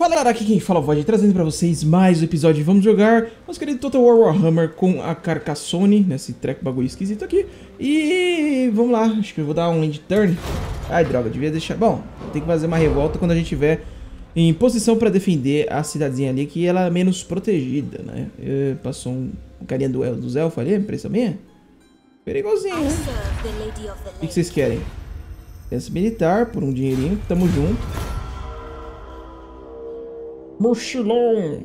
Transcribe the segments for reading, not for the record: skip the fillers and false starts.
Fala galera, aqui quem fala é o Void, trazendo pra vocês mais um episódio. Vamos jogar nosso querido Total War Warhammer com a Carcassonne, nesse treco bagulho esquisito aqui. E vamos lá, acho que eu vou dar um end turn. Ai droga, devia deixar... Bom, tem que fazer uma revolta quando a gente tiver em posição pra defender a cidadezinha ali, que ela é menos protegida, né? Passou um carinha dos elfos ali, impressão minha. Perigosinho, né? O que vocês querem? Pensa militar, por um dinheirinho, tamo junto. Mochilão.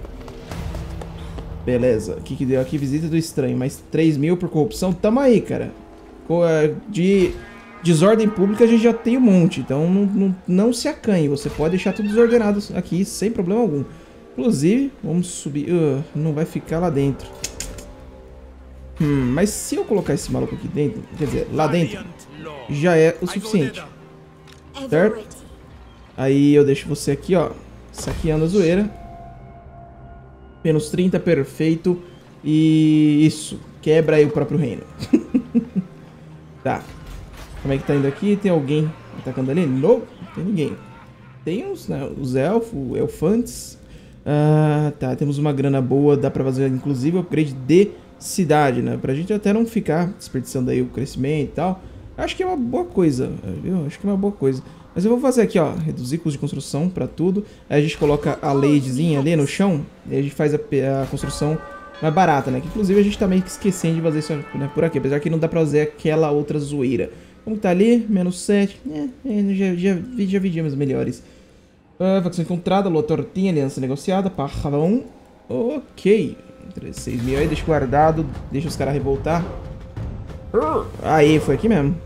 Beleza, o que deu aqui? Visita do estranho, mais 3 mil por corrupção. Tamo aí, cara. De desordem pública a gente já tem um monte. Então não se acanhe. Você pode deixar tudo desordenado aqui sem problema algum. Inclusive, vamos subir. Não vai ficar lá dentro. Mas se eu colocar esse maluco aqui dentro, quer dizer, lá dentro, já é o suficiente. Certo? Aí eu deixo você aqui, ó, saqueando a zoeira. Menos 30, perfeito. E isso, quebra aí o próprio reino. Tá. Como é que tá indo aqui? Tem alguém atacando ali? Não, não tem ninguém. Tem uns, né, os elfantes. Tá, temos uma grana boa. Dá pra fazer, inclusive, o upgrade de cidade, né? Pra gente até não ficar desperdiçando aí o crescimento e tal. Acho que é uma boa coisa, viu? Acho que é uma boa coisa. Mas eu vou fazer aqui, ó, reduzir custo de construção pra tudo. Aí a gente coloca a ladezinha ali no chão. E a gente faz a construção mais barata, né? Que inclusive a gente tá meio que esquecendo de fazer isso, né, por aqui. Apesar que não dá pra fazer aquela outra zoeira. Como tá ali? Menos 7. Já vidíamos melhores. Facção encontrada, lua tortinha, aliança negociada, parrão. Ok. 6 mil aí, deixa guardado. Deixa os caras revoltar. Aí, foi aqui mesmo.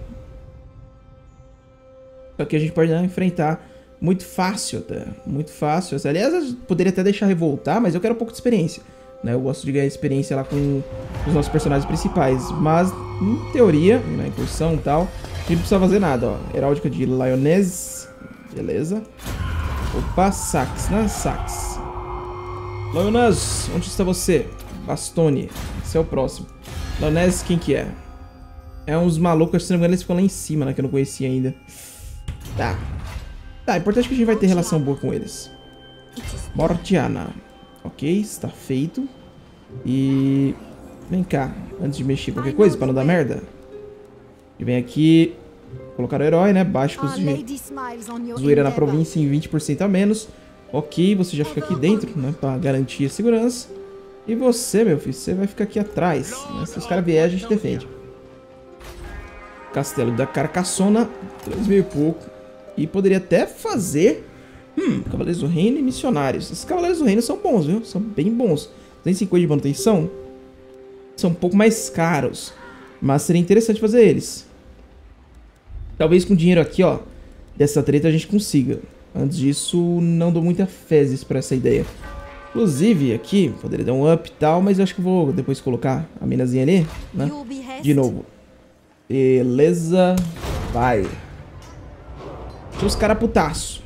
Só que a gente pode enfrentar muito fácil até. Muito fácil. Aliás, eu poderia até deixar revoltar, mas eu quero um pouco de experiência, né? Eu gosto de ganhar experiência lá com os nossos personagens principais. Mas, em teoria, na impulsão e tal, a gente não precisa fazer nada, ó. Heráldica de Lyonesse. Beleza. Opa, sax, né? Sax. Lyonesse, onde está você? Bastone. Esse é o próximo. Lyonesse, quem que é? É uns malucos, se não me engano, eles ficam lá em cima, né? Que eu não conhecia ainda. Tá. Tá, é importante que a gente vai ter relação boa com eles. Mortiana. Ok, está feito. E... vem cá, antes de mexer qualquer coisa, pra não dar merda. E vem aqui... colocar o herói, né? Baixo custo de zoeira na província em 20% a menos. Ok, você já fica aqui dentro, né? Pra garantir a segurança. E você, meu filho, você vai ficar aqui atrás, né? Se os caras vierem, a gente defende. Castelo da Carcassonne, 3 mil e pouco. E poderia até fazer... Cavaleiros do Reino e Missionários. Esses Cavaleiros do Reino são bons, viu? São bem bons. 250 de manutenção. São um pouco mais caros. Mas seria interessante fazer eles. Talvez com dinheiro aqui, ó, dessa treta a gente consiga. Antes disso, não dou muita fezes pra essa ideia. Inclusive, aqui, poderia dar um up e tal, mas eu acho que eu vou depois colocar a minazinha ali, né? De novo. Beleza. Vai. Deixa os caras putaço.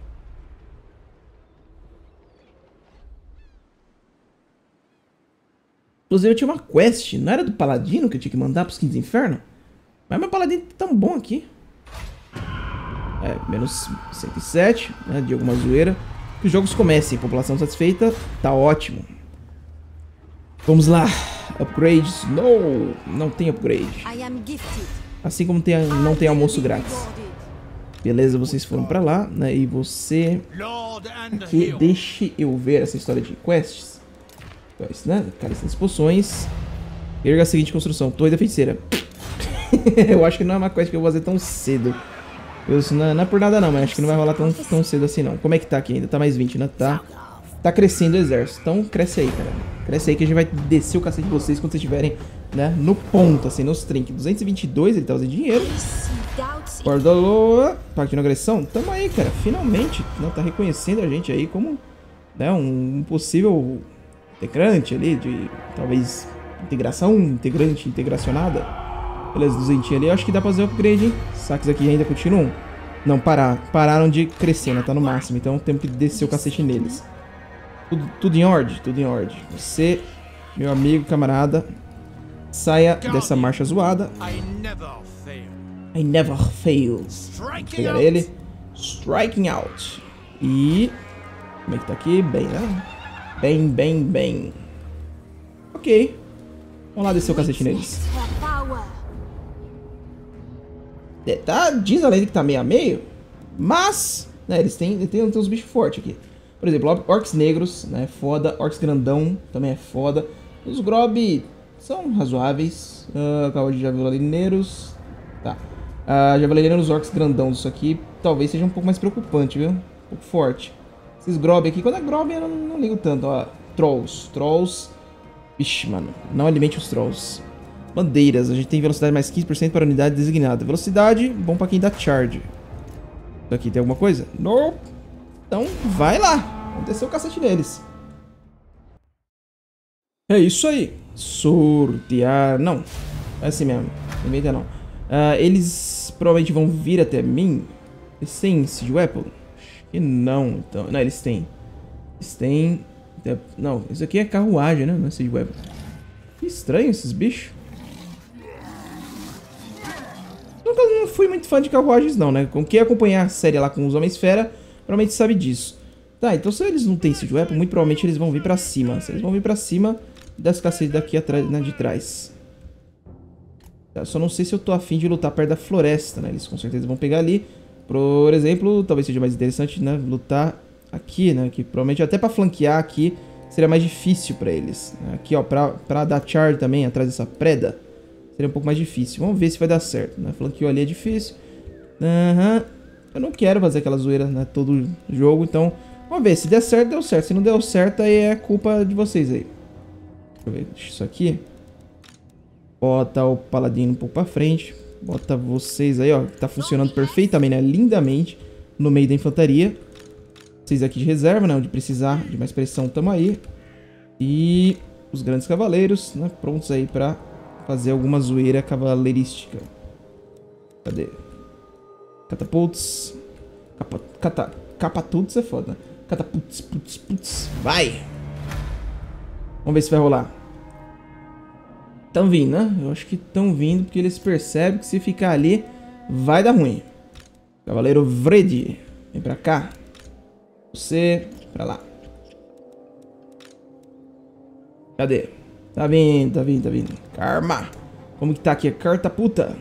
Inclusive, eu tinha uma quest. Não era do Paladino que eu tinha que mandar pros Quintos Infernos? Mas meu Paladino tá tão bom aqui. Menos 107, né? De alguma zoeira. Que os jogos comecem. População satisfeita. Tá ótimo. Vamos lá. Upgrades. Não tem upgrade. Assim como não tem almoço grátis. Beleza, vocês foram pra lá, né? E você... aqui, deixe eu ver essa história de quests. Quests, né? Caríssimas poções. Erga a seguinte construção. Torre da feiticeira. Eu acho que não é uma quest que eu vou fazer tão cedo. Não é por nada não, mas acho que não vai rolar tão cedo assim não. Como é que tá aqui ainda? Tá mais 20, né? Tá crescendo o exército. Então cresce aí, cara. Cresce aí que a gente vai descer o cacete de vocês quando vocês estiverem, né, no ponto, assim, nos trinques. 222, ele tá usando dinheiro. Cordoloa. Pacto de não agressão. Tamo aí, cara. Finalmente, né, tá reconhecendo a gente aí como, né, um possível integrante ali de, talvez, integrante integracionada. Beleza, 200 ali. Eu acho que dá pra fazer o upgrade, hein? Saques aqui ainda continuam. Não, pararam de crescer, né? Tá no máximo. Então temos que descer o cacete neles. Tudo em ordem? Tudo em ordem. Você, meu amigo, camarada, saia dessa marcha zoada. I never fail. Vou pegar ele. Striking out. E Como é que tá aqui? Bem, né? Bem. Ok. Vamos lá descer o cacete neles. Diz a lenda que tá meio a meio. Mas, né, eles têm uns bichos fortes aqui. Por exemplo, orcs negros, né? Foda. Orcs grandão também é foda. Os Grob são razoáveis. Javalineiros. Tá. Javalineiros, orcs grandão. Isso aqui talvez seja um pouco mais preocupante, viu? Um pouco forte. Esses Grob aqui, quando é Grob eu não ligo tanto. Ó, Trolls. Vixe, mano. Não alimente os Trolls. Bandeiras. A gente tem velocidade mais 15% para a unidade designada. Velocidade, bom pra quem dá charge. Aqui tem alguma coisa? Não. Então, vai lá. Vamos descer o cacete neles. É isso aí. Sortear. Não. É assim mesmo. Não inventa não. Eles provavelmente vão vir até mim. Eles têm Siege Weapon? Acho que não. Então, não, eles têm. Eles têm... Não, isso aqui é carruagem, né? Não é Siege Weapon. Que estranho esses bichos. Nunca não fui muito fã de carruagens não, né? Com quem acompanhar a série lá com os Homens-Fera, provavelmente sabe disso. Tá, então se eles não têm Siege Weapon, muito provavelmente eles vão vir pra cima. Se eles vão vir pra cima, das cacetes daqui atrás, né, de trás. Tá, só não sei se eu tô afim de lutar perto da floresta, né? Eles com certeza vão pegar ali. Por exemplo, talvez seja mais interessante, né? Lutar aqui, né? Que provavelmente até pra flanquear aqui seria mais difícil pra eles. Aqui, ó, pra dar charge também atrás dessa preda, seria um pouco mais difícil. Vamos ver se vai dar certo, né? Flanqueou ali é difícil. Eu não quero fazer aquela zoeira, né? Todo jogo, então... Vamos ver, se der certo, deu certo. Se não deu certo, aí é culpa de vocês aí. Deixa eu ver, deixa isso aqui. Bota o paladino um pouco pra frente. Bota vocês aí, ó. Que tá funcionando perfeitamente, né? Lindamente. No meio da infantaria. Vocês aqui de reserva, né? Onde precisar de mais pressão, tamo aí. E os grandes cavaleiros, né? Prontos aí pra fazer alguma zoeira cavaleirística. Cadê? Catapults. Capatuts é foda, né? Catapults. Vai! Vamos ver se vai rolar. Estão vindo, né? Eu acho que estão vindo porque eles percebem que se ficar ali vai dar ruim. Cavaleiro Vredi, vem pra cá. Você, pra lá. Cadê? Tá vindo. Karma. Como que tá aqui? A carta puta.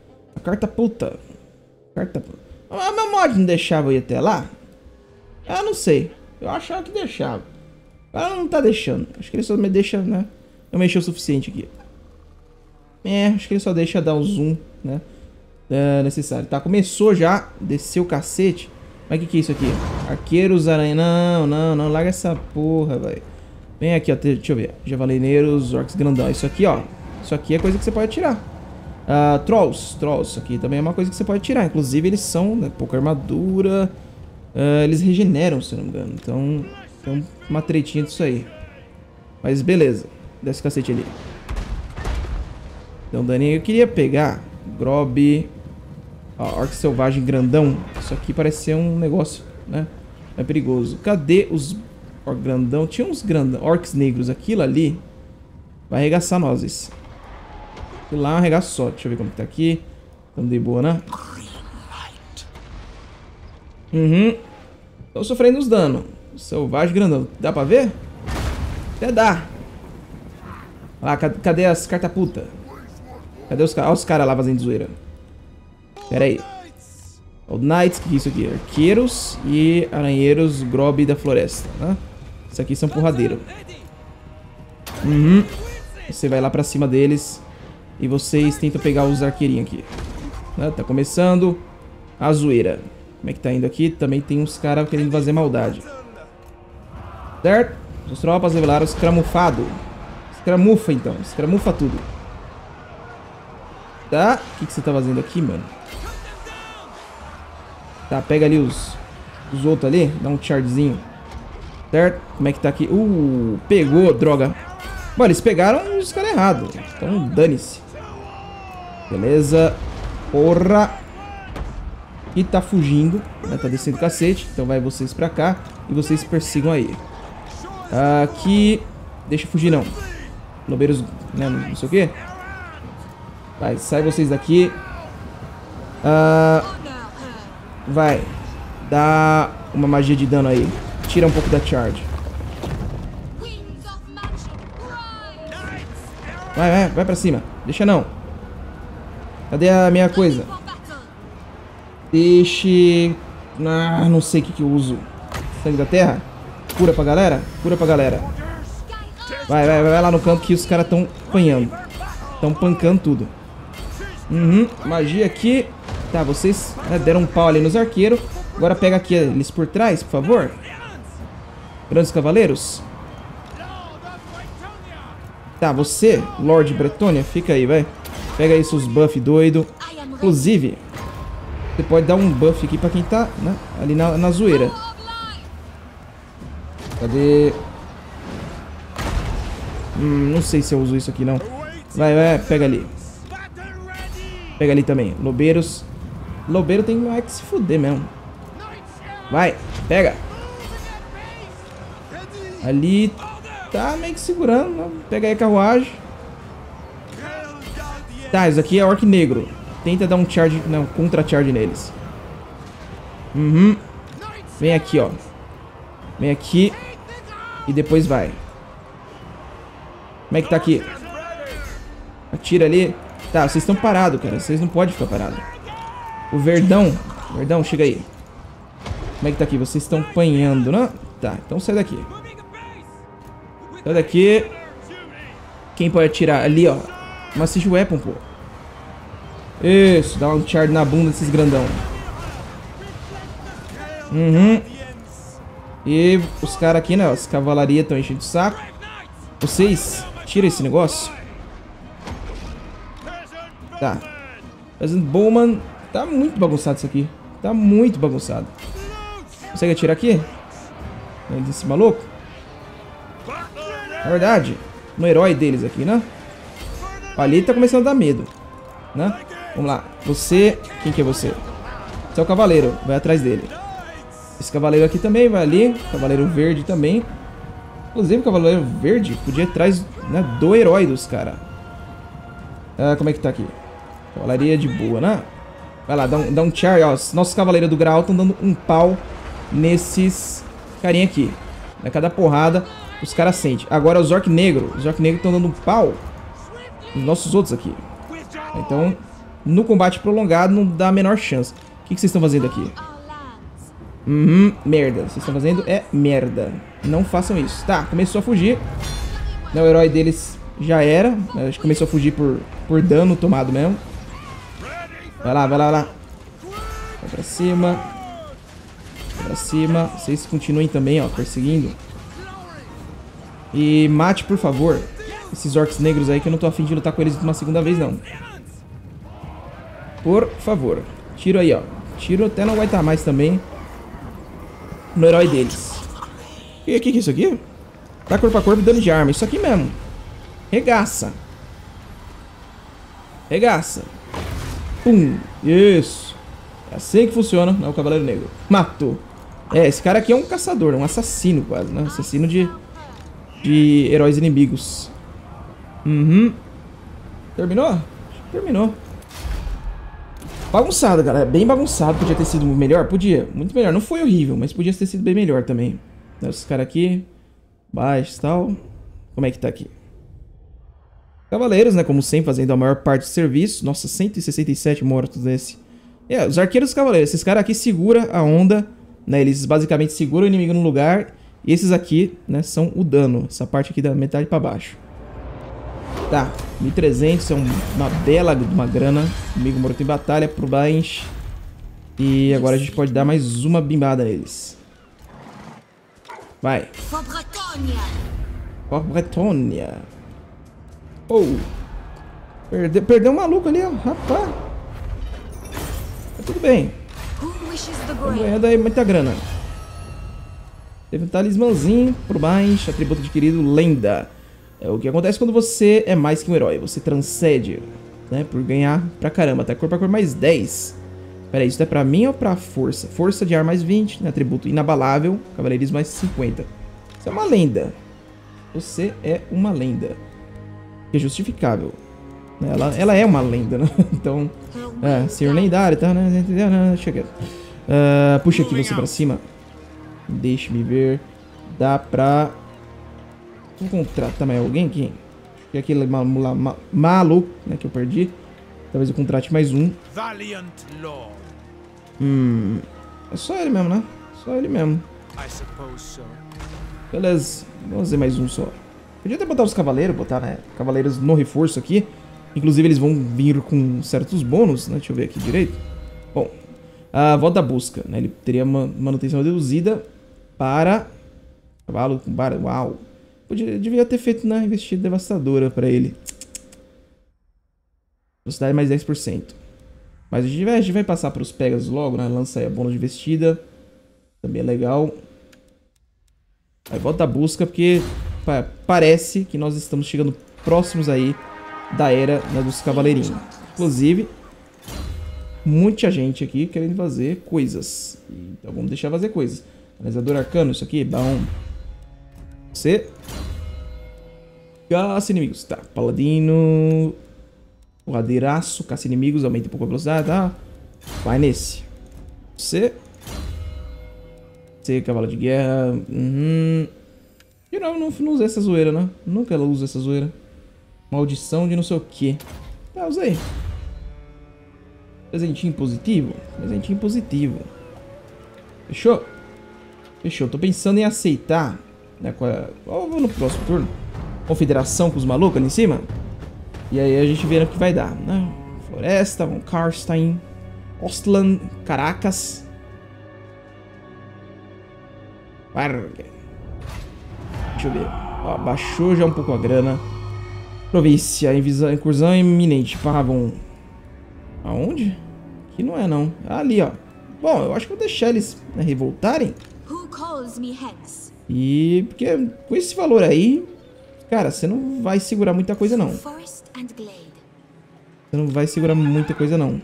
A meu mod não deixava eu ir até lá? Eu não sei. Eu achava que deixava. Ela não tá deixando. Acho que ele só me deixa, né? Eu mexi o suficiente aqui. Acho que ele só deixa dar o zoom, né? Necessário. Tá, começou já. Desceu o cacete. Mas que é isso aqui? Arqueiros, aranha. Não. Larga essa porra, velho. Vem aqui, ó. Deixa eu ver. Javalineiros, orcs grandão. Isso aqui, ó. Isso aqui é coisa que você pode tirar. Trolls. Isso aqui também é uma coisa que você pode tirar. Inclusive, eles são, né, pouca armadura. Eles regeneram, se eu não me engano. Então, tem uma tretinha disso aí. Mas beleza. Desce o cacete ali. Então, Dani, eu queria pegar Grob, Orc Selvagem Grandão. Isso aqui parece ser um negócio, né? É perigoso. Cadê os Orc Grandão? Tinha uns Orcs negros. Aquilo ali vai arregaçar nós. Aquilo lá arregaça só. Deixa eu ver como que tá aqui. Tamo de boa, né? Tô sofrendo os danos. Selvagem Grandão. Dá pra ver? Até dá. Lá, cadê as cartas puta? Cadê os caras? Olha os caras lá fazendo zoeira. Pera aí. Old Knights, o que é isso aqui? Arqueiros e aranheiros Grob da floresta, né? Isso aqui são porradeiros. Você vai lá pra cima deles e vocês tentam pegar os arqueirinhos aqui, né? Tá começando a zoeira. Como é que tá indo aqui? Também tem uns caras querendo fazer maldade. Certo? As tropas revelaram o escramufado. Escramufa então. Escramufa tudo. Tá? O que você tá fazendo aqui, mano? Tá, pega ali os outros ali. Dá um chargezinho. Certo? Como é que tá aqui? Pegou, droga. Bom, eles pegaram os caras errados. Então, dane-se. Beleza. Porra. E tá fugindo, né? Tá descendo o cacete. Então vai vocês pra cá e vocês persigam aí. Aqui. Deixa fugir não. Lobeiros, né? Não sei o que. Vai, sai vocês daqui. Vai. Dá uma magia de dano aí. tira um pouco da charge. Vai pra cima. Deixa não. Cadê a minha coisa? Deixe... Ah, não sei o que eu uso. Sangue da terra? Cura pra galera? Cura pra galera. Vai lá no canto que os caras estão apanhando. Estão pancando tudo. Magia aqui. Tá, vocês deram um pau ali nos arqueiros. Agora pega aqui eles por trás, por favor. Grandes cavaleiros. Tá, você, Lord Bretonnia, fica aí, vai. Pega aí seus buff doido. Inclusive, você pode dar um buff aqui pra quem tá, né, ali na zoeira. Cadê? Não sei se eu uso isso aqui, não. Vai, pega ali. Pega ali também. Lobeiros. Lobeiro tem que se fuder mesmo. Vai, pega. Ali tá meio que segurando, né? Pega aí a carruagem. Tá, isso aqui é orc negro. Tenta dar um charge, não, contra-charge neles. Vem aqui, ó. Vem aqui. E depois vai. Como é que tá aqui? Atira ali. Tá, vocês estão parados, cara. Vocês não podem ficar parados. O Verdão. Verdão, chega aí. Como é que tá aqui? Vocês estão apanhando, né? Tá, então sai daqui. Sai daqui. Quem pode atirar? Ali, ó. Uma Siege Weapon, pô. Isso, dá um charge na bunda desses grandão. E os caras aqui, né? As cavalarias estão enchendo de saco. Vocês, tira esse negócio. Tá. President Bowman. Tá muito bagunçado isso aqui. Tá muito bagunçado. Consegue atirar aqui? Desse maluco? Na verdade, no herói deles aqui, né? Ali tá começando a dar medo, né? Vamos lá. Você... Quem que é você? Você é o cavaleiro. Vai atrás dele. Esse cavaleiro aqui também vai ali. Cavaleiro verde também. Inclusive o cavaleiro verde podia ir atrás, né, do herói dos caras. Como é que tá aqui? Cavalaria de boa, né? Vai lá, dá um char. Ó, nossos cavaleiros do Graal estão dando um pau nesses carinha aqui. Cada porrada os caras sentem. Agora os orc negros. Os orc negros estão dando um pau nos nossos outros aqui. Então, no combate prolongado não dá a menor chance. O que vocês estão fazendo aqui? Merda. Vocês estão fazendo é merda. Não façam isso. Tá, começou a fugir. O herói deles já era. Acho que começou a fugir por dano tomado mesmo. Vai lá. Vai pra cima. Vai pra cima. Vocês continuem também, ó, perseguindo. E mate, por favor, esses orcs negros aí, que eu não tô afim de lutar com eles uma segunda vez, não. Por favor. Tiro aí, ó. Tiro até não vai estar mais também no herói deles. E o que é isso aqui? Tá corpo a corpo, dano de arma. Isso aqui mesmo. Regaça. Regaça. Pum. Isso. É assim que funciona, né, o Cavaleiro Negro. Matou. Esse cara aqui é um caçador, um assassino quase, né? Assassino de heróis inimigos. Terminou? Acho que terminou. Bagunçado, galera. Bem bagunçado. Podia ter sido melhor? Podia. Muito melhor. Não foi horrível, mas podia ter sido bem melhor também. Esses caras aqui. Baixos e tal. Como é que tá aqui? Cavaleiros, né? Como sempre, fazendo a maior parte do serviço. Nossa, 167 mortos desse. Os arqueiros dos cavaleiros. Esses caras aqui seguram a onda, né? Eles basicamente seguram o inimigo no lugar. E esses aqui, né, são o dano. Essa parte aqui da metade pra baixo. Tá, 1.300 é uma bela uma grana. Inimigo morto em batalha pro baixo. E agora a gente pode dar mais uma bimbada neles. Vai. For Bretonnia. Oh. Perdeu um maluco ali, ó. Rapaz. Tá tudo bem. Estamos ganhando aí muita grana. Teve um talismãzinho por baixo. Atributo adquirido, lenda. É o que acontece quando você é mais que um herói. Você transcende, né? Por ganhar pra caramba. Até corpo a corpo mais 10. Pera aí, isso é pra mim ou pra força? Força de ar mais 20. Né? Atributo inabalável. Cavaleirismo mais 50. Isso é uma lenda. Você é uma lenda. Que é justificável. Ela é uma lenda, né? Então, senhor lendário, tá? Chega. Puxa aqui você pra cima. Deixe-me ver. Dá pra... Vou contratar mais alguém aqui. Acho que é aquele maluco, né, que eu perdi. Talvez eu contrate mais um. É só ele mesmo, né? Só ele mesmo. Beleza, vamos fazer mais um só. Podia até botar os cavaleiros, botar, né, cavaleiros no reforço aqui. Inclusive eles vão vir com certos bônus, né? Deixa eu ver aqui direito. Bom, a volta da busca, né? Ele teria uma manutenção reduzida para cavalo com barra. Uau! Devia ter feito na investida devastadora para ele. Velocidade mais 10%. Mas a gente vai passar para os Pegasus logo, né? Lança aí a bônus de investida. Também é legal. Aí volta a busca, porque parece que nós estamos chegando próximos aí da era, né, dos cavaleirinhos. Inclusive, muita gente aqui querendo fazer coisas. Então vamos deixar fazer coisas. Analisador arcano, isso aqui, bom. Você. Caça inimigos. Tá, paladino. Porradeiraço, caça inimigos, aumenta um pouco a velocidade, tá? Vai nesse. Você. Cavalo de guerra. Eu não usei essa zoeira, né? Nunca ela usa essa zoeira. Maldição de não sei o que. Tá, usei. Presentinho positivo? Presentinho positivo. Fechou? Fechou. Tô pensando em aceitar, né? Vou no próximo turno. Confederação com os malucos ali em cima. E aí a gente vê o que vai dar, né? Floresta, Von Karstein, Ostland, Caracas. Deixa eu ver. Ó, baixou já um pouco a grana. Província, incursão iminente. Parravon. Aonde? Aqui não é, não. Ali, ó. Bom, eu acho que vou deixar eles, né, revoltarem. E porque com esse valor aí, cara, você não vai segurar muita coisa, não. Você não vai segurar muita coisa, não.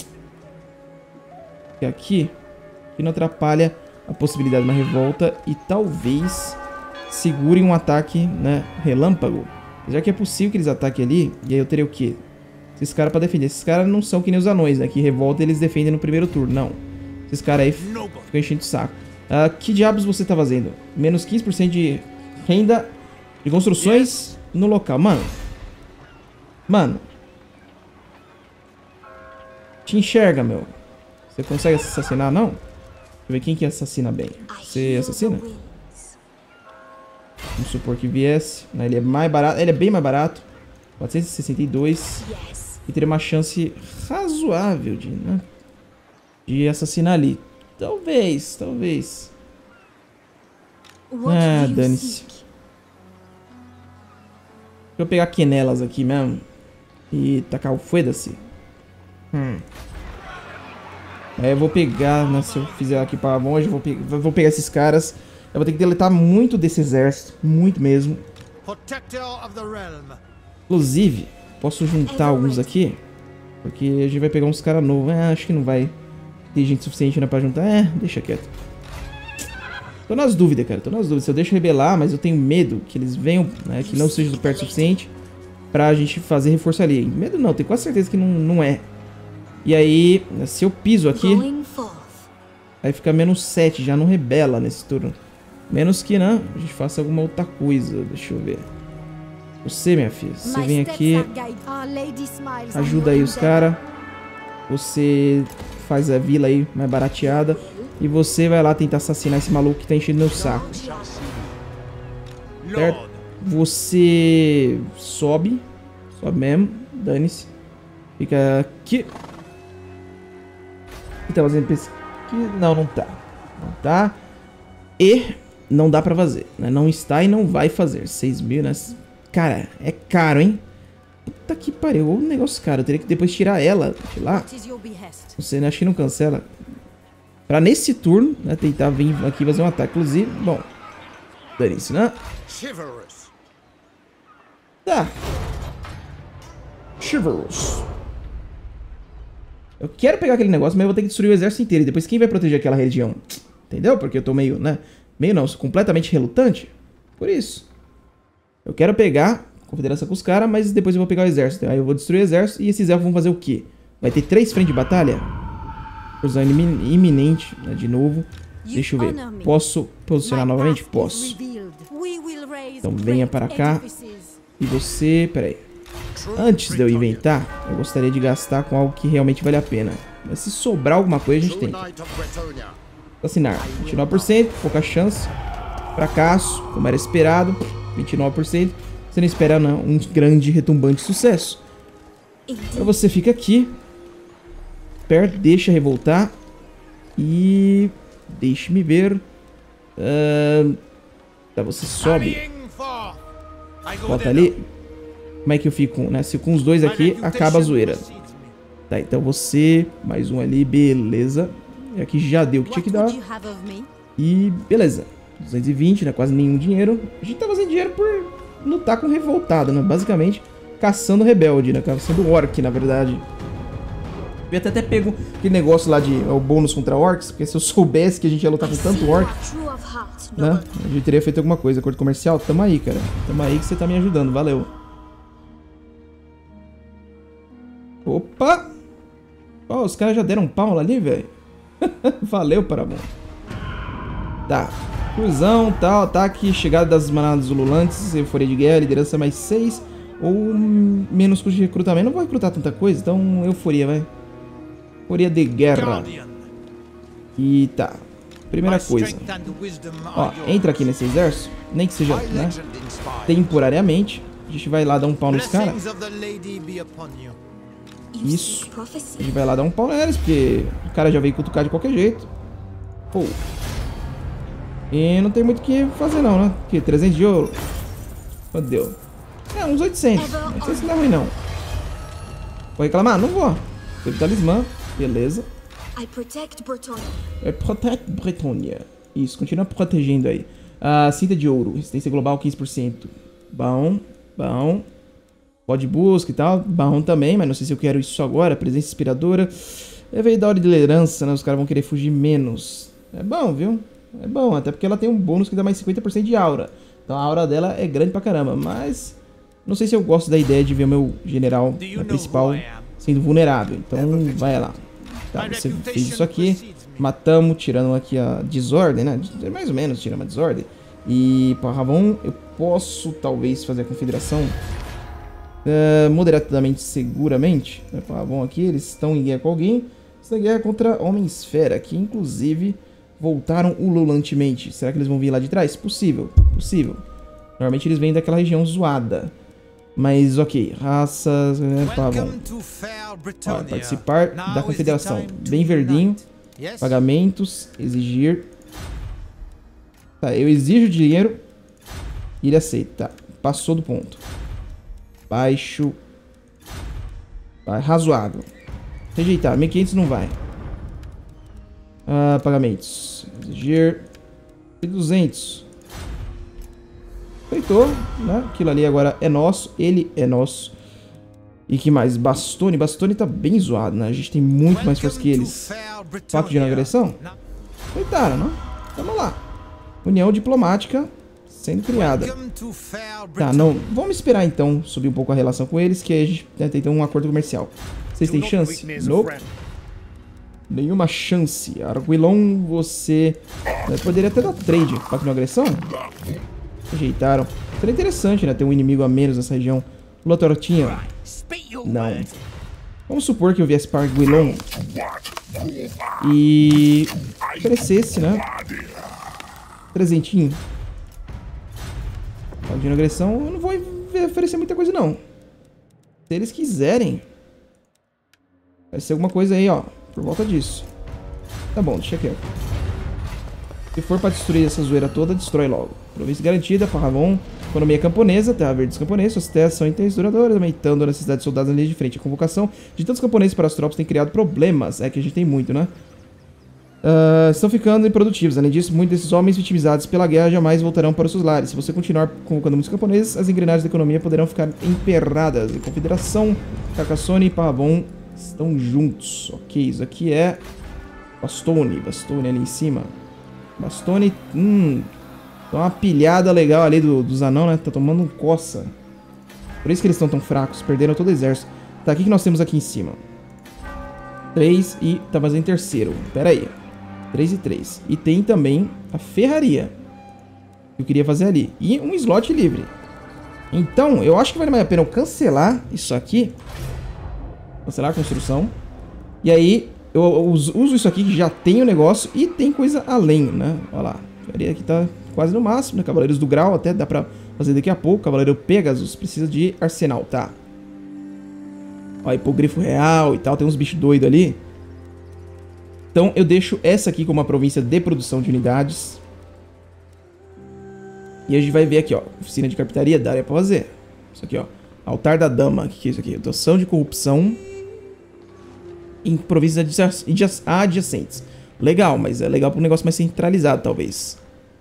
E aqui não atrapalha a possibilidade de uma revolta e talvez segurem um ataque, né, relâmpago. Já que é possível que eles ataquem ali, e aí eu teria o quê? Esses caras pra defender. Esses caras não são que nem os anões, né, que revolta eles defendem no primeiro turno, não. Esses caras aí ficam enchendo o saco. Que diabos você tá fazendo? Menos 15% de renda de construções no local. Mano. Te enxerga, meu. Você consegue assassinar, não? Deixa eu ver quem que assassina bem. Você assassina? Vamos supor que viesse. Ele é mais barato. Ele é bem mais barato. 462. E teria uma chance razoável de, né, de assassinar ali. Talvez. Ah, dane-se. Deixa eu pegar quenelas aqui mesmo. E tacar o foda-se. Aí eu vou pegar, né, se eu fizer aqui para longe, eu vou pegar esses caras. Eu vou ter que deletar muito desse exército. Muito mesmo. Inclusive, posso juntar alguns aqui. Porque a gente vai pegar uns caras novos. Acho que não vai ter gente suficiente, né, pra juntar. Deixa quieto. Tô nas dúvidas, cara. Tô nas dúvidas. Se eu deixo rebelar, mas eu tenho medo que eles venham, né, que não seja do perto o suficiente pra gente fazer reforço ali. Medo não, tenho quase certeza que não é. E aí, se eu piso aqui, aí fica menos 7, já não rebela nesse turno. Menos que, né, a gente faça alguma outra coisa. Deixa eu ver. Você, minha filha, você vem aqui, ajuda aí os caras. Você faz a vila aí mais barateada. E você vai lá tentar assassinar esse maluco que tá enchendo meu saco. Certo? Você sobe mesmo, dane-se. Fica aqui. O que tá fazendo aqui? Não tá. E não dá pra fazer, né? Não está e não vai fazer. 6 mil, né? Cara, é caro, hein? Puta que pariu, o negócio caro. Eu teria que depois tirar ela de lá. Você, né? Acho que não cancela. Pra nesse turno, né, tentar vir aqui fazer um ataque. Inclusive, bom, dane-se, né? Tá. Chivalrous. Eu quero pegar aquele negócio, mas eu vou ter que destruir o exército inteiro. E depois quem vai proteger aquela região? Entendeu? Porque eu tô meio, né? Meio não, sou completamente relutante. Por isso. Eu quero pegar a confederação com os caras, mas depois eu vou pegar o exército. Aí eu vou destruir o exército e esses elfos vão fazer o quê? Vai ter 3 frentes de batalha? Cruzão iminente, né, de novo. Deixa eu ver. Posso posicionar novamente? Posso. Então venha para cá. E você... Pera aí. Antes de eu inventar, eu gostaria de gastar com algo que realmente vale a pena. Mas se sobrar alguma coisa, a gente tem. Assinar. 29%, pouca chance. Fracasso, como era esperado. 29%. Você não espera não, um grande retumbante sucesso. Então você fica aqui. Deixa revoltar. E... Deixe-me ver. Tá, você sobe. Bota ali. Como é que eu fico, né? Se com os dois aqui, acaba a zoeira. Tá, então você... Mais um ali, beleza. E aqui já deu o que tinha que dar. E beleza. 220, né? Quase nenhum dinheiro. A gente tá fazendo dinheiro por lutar com revoltado, né? Basicamente, caçando rebelde, né? Caçando orc, na verdade. Eu até pego aquele negócio lá de o bônus contra orcs, porque se eu soubesse que a gente ia lutar com tanto orc, né? A gente teria feito alguma coisa. Acordo comercial? Tamo aí, cara. Tamo aí que você tá me ajudando. Valeu. Opa! Ó, os caras já deram um pau ali, velho. Valeu, Paramount. Tá. Cruzão, tal, ataque, chegada das manadas ululantes, euforia de guerra, liderança mais 6 ou menos custo de recrutamento. Não vou recrutar tanta coisa, então euforia, vai. Euforia de guerra. E tá. Primeira coisa. Ó, entra aqui nesse exército, nem que seja, né, temporariamente. A gente vai lá dar um pau nos caras. Isso. A gente vai lá dar um pau neles, porque o cara já veio cutucar de qualquer jeito. Pô. E não tem muito o que fazer não, né? Que 300 de ouro. Quanto deu? É, uns 800. 800 não é ruim não. Vou reclamar? Não vou. Teve talismã. Beleza. Protect Bretonia. Isso, continua protegendo aí. Cinta de ouro. Resistência global 15%. Bom, bom. Pode busca e tal. Bom também, mas não sei se eu quero isso agora. Presença inspiradora. É veio da hora de liderança, né? Os caras vão querer fugir menos. É bom, viu? É bom, até porque ela tem um bônus que dá mais 50% de aura. Então a aura dela é grande pra caramba. Mas não sei se eu gosto da ideia de ver o meu general principal sendo vulnerável. Então vai lá. Tá, você fez isso aqui. Matamos, tirando aqui a desordem, né? Mais ou menos tiramos a desordem. E para Ravon eu posso talvez fazer a confederação moderadamente seguramente. Para Ravon aqui, eles estão em guerra com alguém. Estão em guerra contra Homem-Esfera, que inclusive voltaram ululantemente. Será que eles vão vir lá de trás? Possível, possível. Normalmente eles vêm daquela região zoada. Mas ok, raças... participar da confederação. Bem verdinho. Pagamentos, exigir. Tá, eu exijo dinheiro. E ele aceita. Tá, passou do ponto. Baixo. Vai, razoável. Rejeitar, 1500 não vai. Pagamentos. Exigir. 200. Feitou, né? Aquilo ali agora é nosso. Ele é nosso. E que mais? Bastone. Bastone tá bem zoado, né? A gente tem muito mais força que eles. Fato de não agressão? Feitaram, não? Vamos lá. União diplomática sendo criada. Tá, não. Vamos esperar então subir um pouco a relação com eles, que a gente tem um acordo comercial. Vocês têm chance? Nope. Nenhuma chance. Arguilon, você... poderia até dar trade. Fato de não agressão? Rejeitaram. Seria interessante, né? Ter um inimigo a menos nessa região. Lua Tortinha. Não. Vamos supor que eu viesse para Arguilon e oferecesse, né? Trezentinho. Pedindo agressão, eu não vou oferecer muita coisa, não. Se eles quiserem, vai ser alguma coisa aí, ó. Por volta disso. Tá bom, deixa aqui. Se for pra destruir essa zoeira toda, destrói logo. Província garantida, Farravon. Economia camponesa, terra verde dos camponeses. Suas terras são intensas e duradouras, aumentando a necessidade de soldados na linha de frente. A convocação de tantos camponeses para as tropas tem criado problemas. É que a gente tem muito, né? Estão ficando improdutivos. Além disso, muitos desses homens vitimizados pela guerra jamais voltarão para os seus lares. Se você continuar convocando muitos camponeses, as engrenagens da economia poderão ficar emperradas. A Confederação, Carcassonne e Paravon estão juntos. Ok, isso aqui é Bastone. Bastone ali em cima. Bastone, tá uma pilhada legal ali dos anão, né? Tá tomando um coça. Por isso que eles estão tão fracos. Perderam todo o exército. Tá, o que nós temos aqui em cima? 3 e tá fazendo terceiro. Pera aí. 3 e 3. E tem também a ferraria. Que eu queria fazer ali. E um slot livre. Então, eu acho que vale mais a pena eu cancelar isso aqui. Cancelar a construção. E aí, eu uso isso aqui que já tem o negócio e tem coisa além, né? Olha lá. A ferraria aqui tá quase no máximo, né? Cavaleiros do Grau até dá pra fazer daqui a pouco. Cavaleiro Pegasus precisa de arsenal, tá? Ó, hipogrifo real e tal. Tem uns bichos doidos ali. Então eu deixo essa aqui como uma província de produção de unidades. E a gente vai ver aqui, ó. Oficina de carpintaria, dá pra fazer. Isso aqui, ó. Altar da Dama. O que é isso aqui? Doação de corrupção em províncias adjacentes. Legal, mas é legal para um negócio mais centralizado, talvez.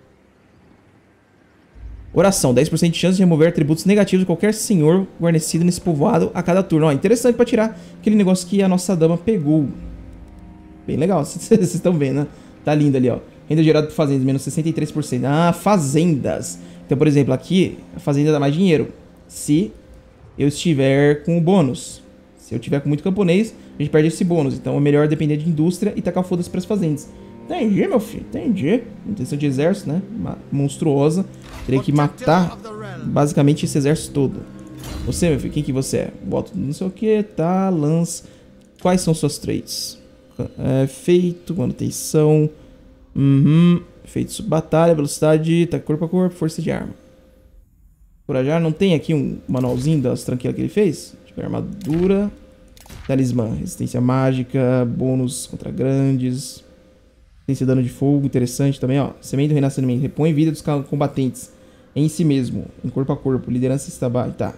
Oração. 10% de chance de remover atributos negativos de qualquer senhor guarnecido nesse povoado a cada turno. Ó, interessante para tirar aquele negócio que a nossa dama pegou. Bem legal, vocês estão vendo, né? Tá lindo ali, ó. Renda gerada por fazendas, menos 63%. Ah, fazendas. Então, por exemplo, aqui, a fazenda dá mais dinheiro. Se eu estiver com o bônus. Se eu tiver com muito camponês, a gente perde esse bônus. Então, é melhor depender de indústria e tacar foda-se para as fazendas. Entendi, meu filho, entendi. Intenção de exército, né? Monstruosa. Terei que matar, basicamente, esse exército todo. Você, meu filho, quem que você é? Boto não sei o que, tá, lance. Quais são suas traits? Feito, manutenção, feito batalha, velocidade, tá corpo a corpo, força de arma. Corajar, não tem aqui um manualzinho das tranquilas que ele fez? Tipo, armadura, talismã, resistência mágica, bônus contra grandes, resistência a dano de fogo, interessante também, ó. Semente do renascimento, repõe vida dos combatentes em si mesmo, em corpo a corpo, liderança estabai, tá.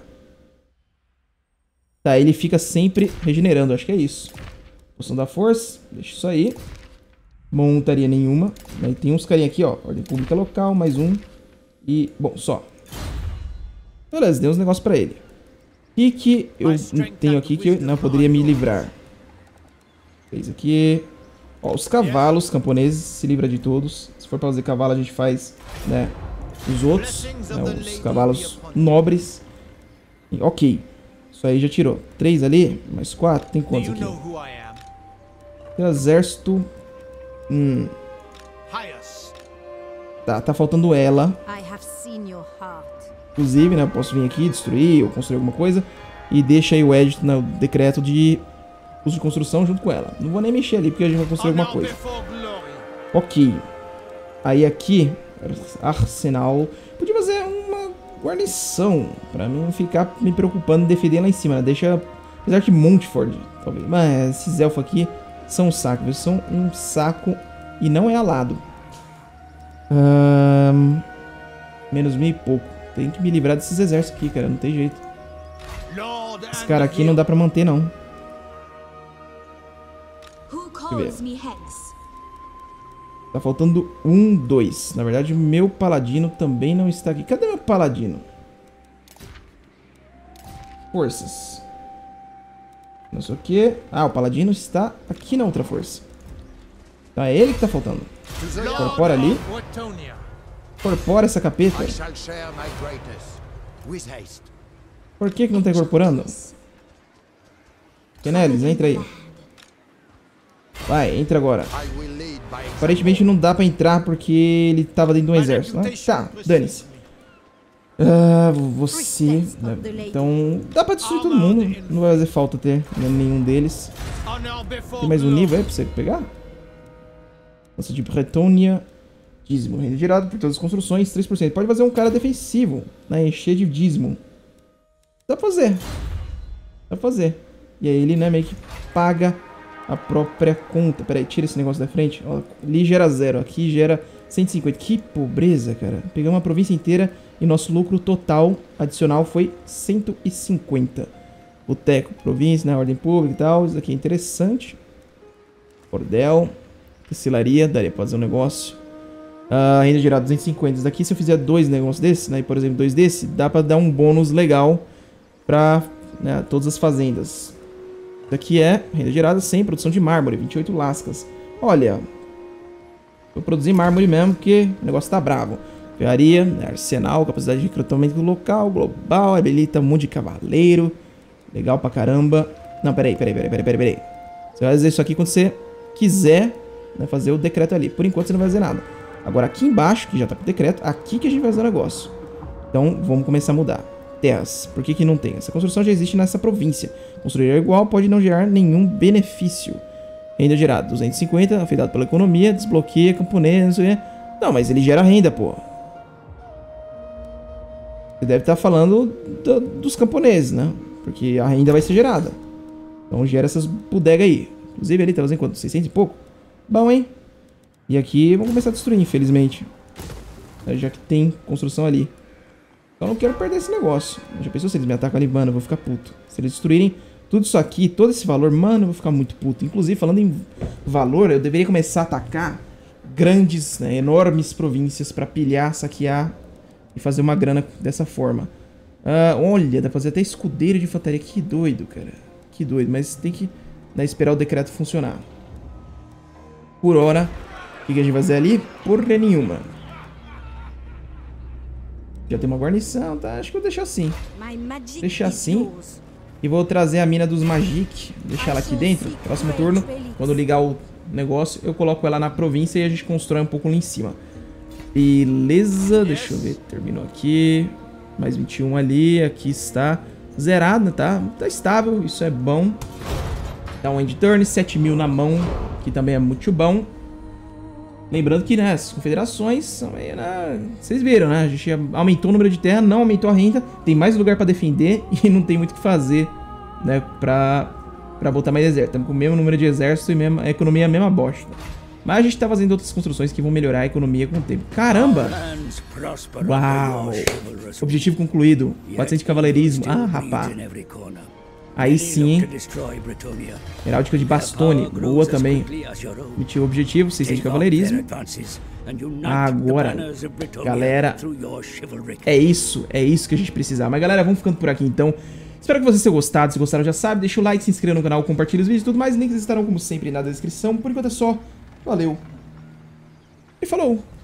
Tá, ele fica sempre regenerando, acho que é isso. Poção da força, deixa isso aí. Montaria nenhuma. Aí tem uns carinha aqui, ó. Ordem pública local, mais um. E, bom, só. Beleza, deu uns negócios pra ele. O que eu tenho aqui que eu não poderia me livrar? Fez aqui. Ó, os cavalos camponeses, se livra de todos. Se for pra fazer cavalo, a gente faz, né, os outros, né, os cavalos nobres. E, ok. Isso aí já tirou. 3 ali, mais 4. Tem quantos aqui? Exército. Tá faltando ela. Inclusive, né? Eu posso vir aqui, destruir ou construir alguma coisa. E deixa aí o edito no decreto de uso de construção junto com ela. Não vou nem mexer ali porque a gente vai construir alguma coisa. Ok. Aí aqui, arsenal. Podia fazer uma guarnição. Pra mim não ficar me preocupando em defender lá em cima, né? Deixa. Apesar que Montford, talvez. Mas esses elfos aqui são um saco, viu? São um saco e não é alado. Menos 1000 e pouco. Tem que me livrar desses exércitos aqui, cara. Não tem jeito. Esse cara aqui não dá pra manter, não. Deixa eu ver. Tá faltando 1, 2. Na verdade, o meu paladino também não está aqui. Cadê meu paladino? Forças. Não sei o que. Ah, o paladino está aqui na outra força. Então é ele que tá faltando. Incorpora ali. Incorpora essa capeta. Por que não tá incorporando? Kenelis, entra aí. Vai, entra agora. Aparentemente não dá pra entrar porque ele tava dentro de um exército, né? Tá, dane-se. Você... Então, dá pra destruir todo mundo. Não vai fazer falta ter nenhum deles. Tem mais um nível aí pra você pegar? Nossa, de Bretônia. Dízimo. Renda gerado por todas as construções, 3%. Pode fazer um cara defensivo, né? Encher de dízimo. Dá pra fazer. Dá pra fazer. E aí ele, né, meio que paga a própria conta. Pera aí, tira esse negócio da frente. Ó, ali gera 0. Aqui gera 150. Que pobreza, cara. Pegamos uma província inteira e nosso lucro total adicional foi 150. Boteco, província, né? Ordem pública e tal. Isso aqui é interessante. Bordel. Tecilaria. Daria pra fazer um negócio. Renda gerada 250. Isso daqui, se eu fizer 2 negócios desses, né? Por exemplo, 2 desse, dá pra dar um bônus legal pra, né, todas as fazendas. Isso aqui é renda gerada sem produção de mármore. 28 lascas. Olha. Vou produzir mármore mesmo porque o negócio tá bravo. Ferraria, arsenal, capacidade de recrutamento local, global, habilita um monte de cavaleiro. Legal pra caramba. Não, peraí. Você vai fazer isso aqui quando você quiser né, fazer o decreto ali. Por enquanto você não vai fazer nada. Agora aqui embaixo, que já tá com o decreto, aqui que a gente vai fazer o negócio. Então vamos começar a mudar. Terras, por que que não tem? Essa construção já existe nessa província. Construir igual pode não gerar nenhum benefício. Renda gerada, 250, afetado pela economia, desbloqueia camponês, não sei o quê. Não, mas ele gera renda, pô. Você deve estar falando dos camponeses, né? Porque a renda vai ser gerada. Então gera essas bodegas aí. Inclusive ali tá fazendo quanto? 600 e pouco? Bom, hein? E aqui vamos começar a destruir, infelizmente. Já que tem construção ali. Então eu não quero perder esse negócio. Já pensou se eles me atacam ali? Mano, eu vou ficar puto. Se eles destruírem tudo isso aqui, todo esse valor, mano, eu vou ficar muito puto. Inclusive, falando em valor, eu deveria começar a atacar grandes, né, enormes províncias pra pilhar, saquear e fazer uma grana dessa forma. Olha, dá pra fazer até escudeiro de infantaria. Que doido, cara. Que doido, mas tem que, né, esperar o decreto funcionar. Por hora, o que a gente vai fazer ali? Porra nenhuma. Já tem uma guarnição, tá? Acho que eu vou deixar assim. Deixar assim. E vou trazer a mina dos Magic. Deixar ela aqui dentro. Próximo turno, quando ligar o negócio, eu coloco ela na província e a gente constrói um pouco lá em cima. Beleza, deixa eu ver. Terminou aqui. Mais 21 ali. Aqui está zerada, tá? Tá estável, isso é bom. Dá um end turn, 7.000 na mão, que também é muito bom. Lembrando que, né, as confederações são meio, né, vocês viram, né? A gente aumentou o número de terra, não aumentou a renda, tem mais lugar pra defender e não tem muito o que fazer, né, pra botar mais exército. Estamos com o mesmo número de exército e a economia é a mesma bosta. Mas a gente tá fazendo outras construções que vão melhorar a economia com o tempo. Caramba! Uau! Objetivo concluído. 400 de cavaleirismo. Ah, rapaz. Aí sim, hein? Heráldica de Bastone. Boa também. Emitiu o objetivo, 600 de cavaleirismo. Agora, galera, é isso que a gente precisar. Mas galera, vamos ficando por aqui então. Espero que vocês tenham gostado. Se gostaram, já sabe, deixa o like, se inscreva no canal, compartilha os vídeos e tudo mais. Links estarão como sempre na descrição. Por enquanto é só. Valeu. E falou!